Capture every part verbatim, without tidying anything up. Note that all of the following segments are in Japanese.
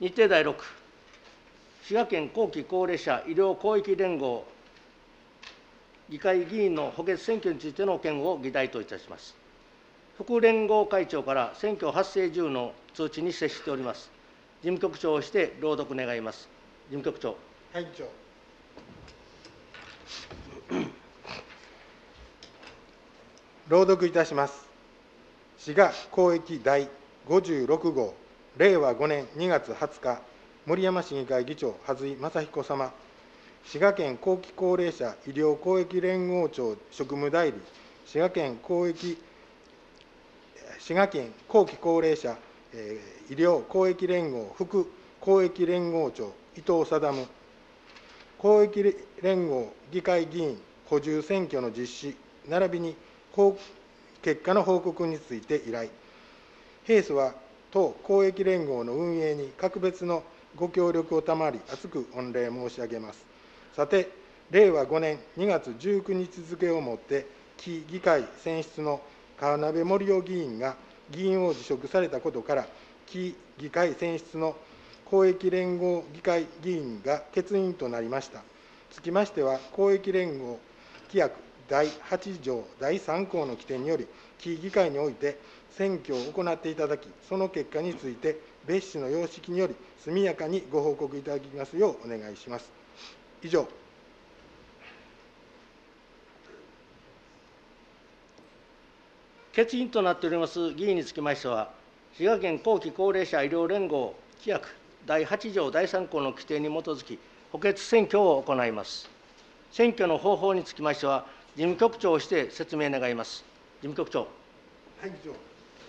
日程だいろく、滋賀県後期高齢者医療公益連合議会議員の補欠選挙についての件を議題といたします。副連合会長から選挙発生時の通知に接しております。事務局長をして朗読願います。事務局長。 会長。朗読いたします。滋賀公益第ごじゅうろく号、れいわごねんにがつはつか、森山市議会議長、羽井正彦様、滋賀県後期高齢者医療公益連合庁職務代理、滋賀県公益滋賀県後期高齢者、えー、医療公益連合副公益連合長、伊藤定、公益連合議会議員補充選挙の実施、並びに結果の報告について依頼。弊社は当公益連合の運営に格別のご協力を賜り、厚く御礼申し上げます。さて、れいわごねんにがつじゅうくにち付をもって、期議会選出の川辺盛夫議員が議員を辞職されたことから、期議会選出の公益連合議会議員が欠員となりました。つきましては、公益連合規約だいはち条だいさん項の規定により、期議会において選挙を行っていただき、その結果について、別紙の様式により、速やかにご報告いただきますようお願いします。以上。 欠員となっております議員につきましては、滋賀県後期高齢者医療連合規約だいはち条だいさん項の規定に基づき、補欠選挙を行います。選挙の方法につきましては、事務局長をして説明願います。事務局長。 はい、議長。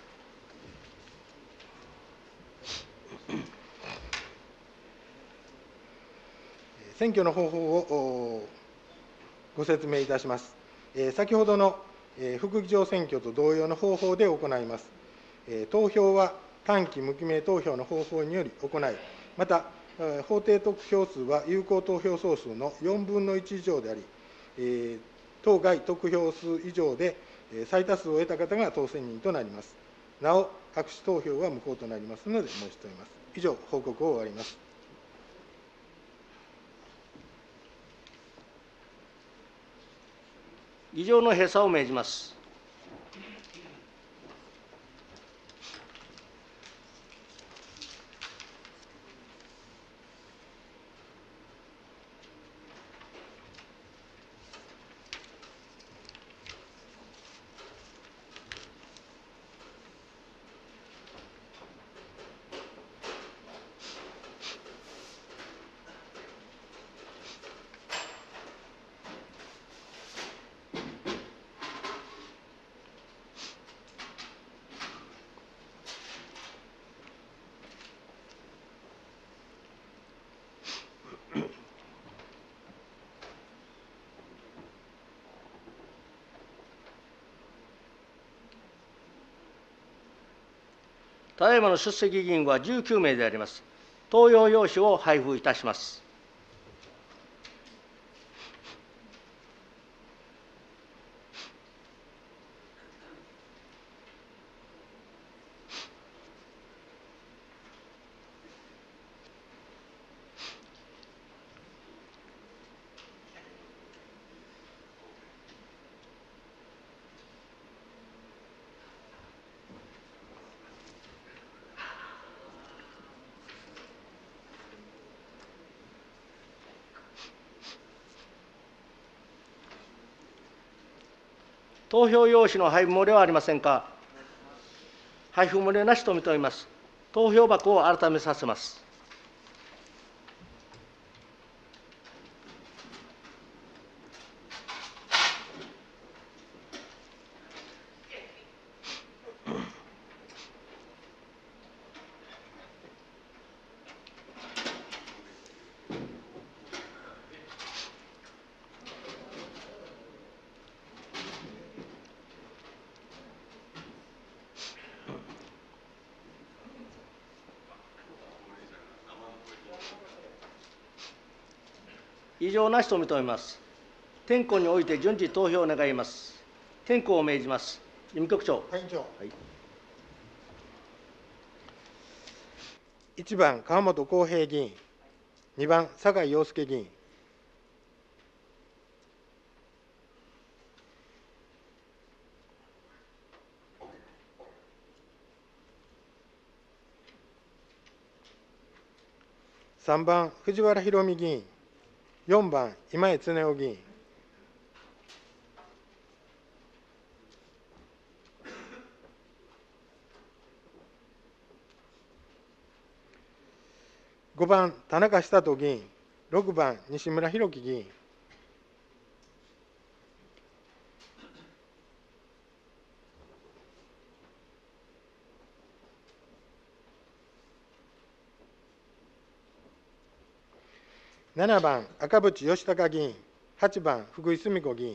選挙の方法をご説明いたします。先ほどの副議長選挙と同様の方法で行います。投票は短期無記名投票の方法により行い、また、法定得票数は有効投票総数のよんぶんのいち以上であり、当該得票数以上で最多数を得た方が当選人となります。なお、白紙投票は無効となりますので申しております。以上、報告を終わります。 議場の閉鎖を命じます。ただいまの出席議員はじゅうきゅうめいであります。投票用紙を配布いたします。投票用紙の配布漏れはありませんか。配布漏れなしと認めます。投票箱を改めさせます。異常なしと認めます。点呼において順次投票を願います。点呼を命じます。事務局長。 はい、議長。はい。 いちばん川本浩平議員、にばん酒井陽介議員、さんばん藤原宏美議員、よんばん今江恒夫議員、ごばん田中久人議員、ろくばん西村博樹議員、ななばん赤渕義孝議員、はちばん福井澄子議員、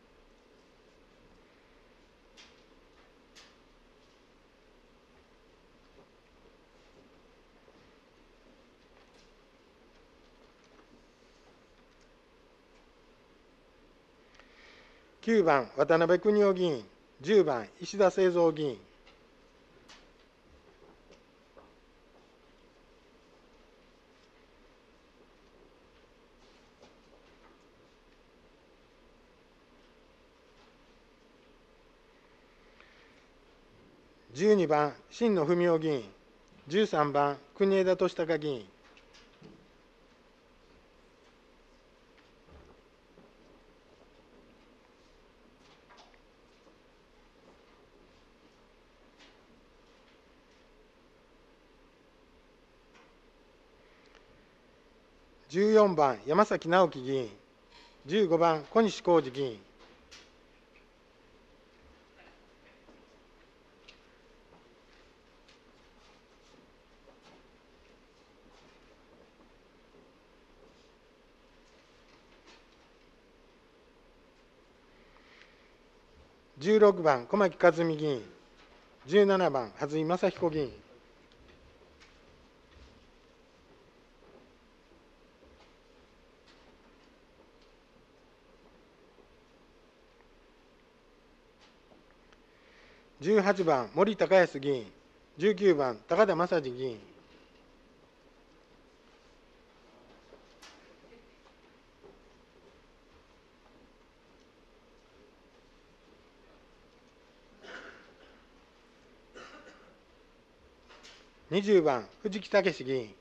きゅうばん渡辺邦夫議員、じゅうばん石田清三議員、じゅうにばん新野文夫議員、じゅうさんばん国枝敏孝議員、じゅうよんばん山崎直樹議員、じゅうごばん小西浩二議員、じゅうろくばん小牧和美議員、じゅうななばん蓮井正彦議員、じゅうはちばん森高康議員、じゅうきゅうばん高田正次議員、にじゅうばん藤木武議員、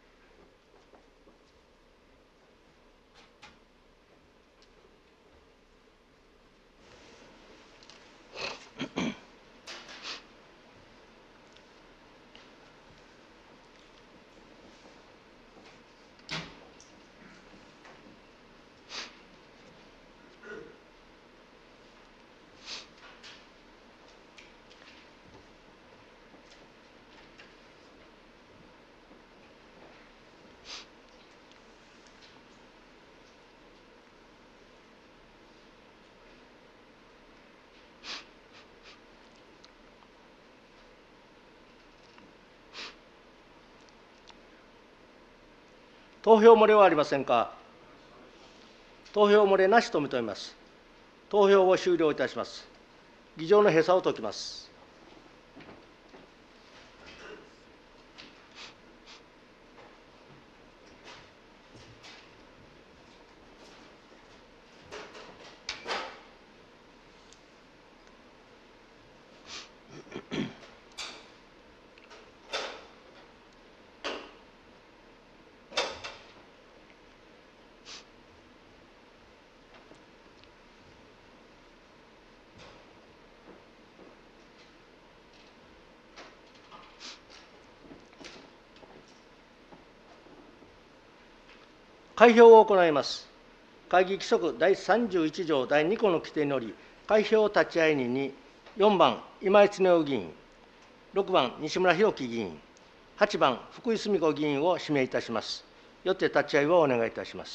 投票漏れはありませんか。投票漏れなしと認めます。投票を終了いたします。議場の閉鎖を解きます。開票を行います。会議規則第さんじゅういち条第に項の規定により、開票立会人によんばん今井恒夫議員、ろくばん西村博樹議員、はちばん福井澄子議員を指名いたします。よって立ち会いをお願いいたします。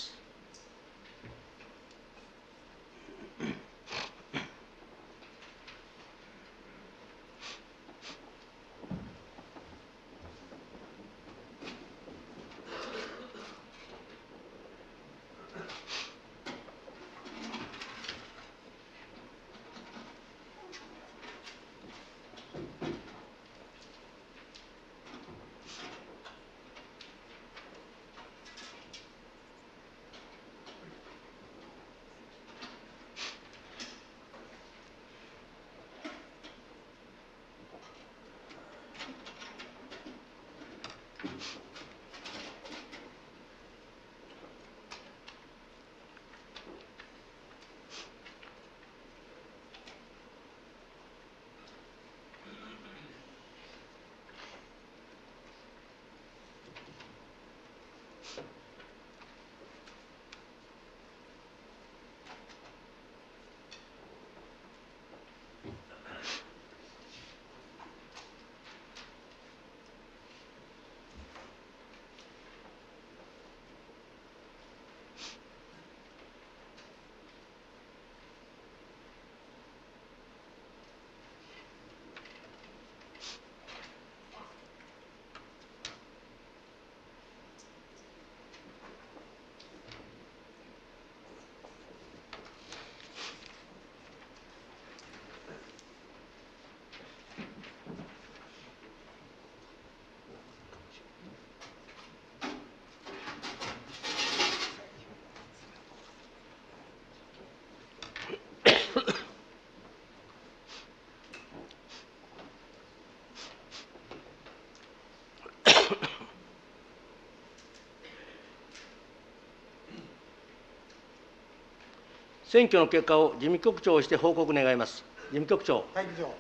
選挙の結果を事務局長をして報告願います。事務局長。 はい、議長。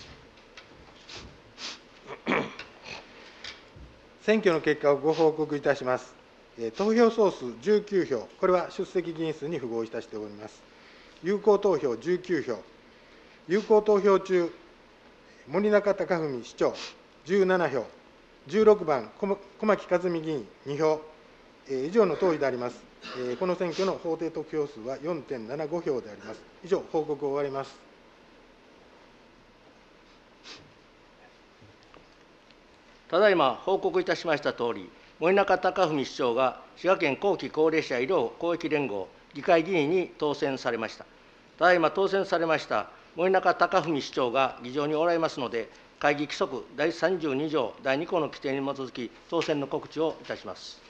選挙の結果をご報告いたします。えー、投票総数じゅうきゅうひょう、これは出席議員数に符合いたしております。有効投票じゅうきゅうひょう、有効投票中、森中貴文市長じゅうななひょう、じゅうろくばん、小牧和美議員にひょう、えー、以上のとおりであります。えー、この選挙の法定得票数は よんてんななごひょうであります。以上、報告を終わります。 ただいま報告いたしましたとおり、森中貴文市長が滋賀県後期高齢者医療公益連合議会議員に当選されました。ただいま当選されました森中貴文市長が議場におられますので、会議規則だいさんじゅうにじょうだいにこうの規定に基づき、当選の告知をいたします。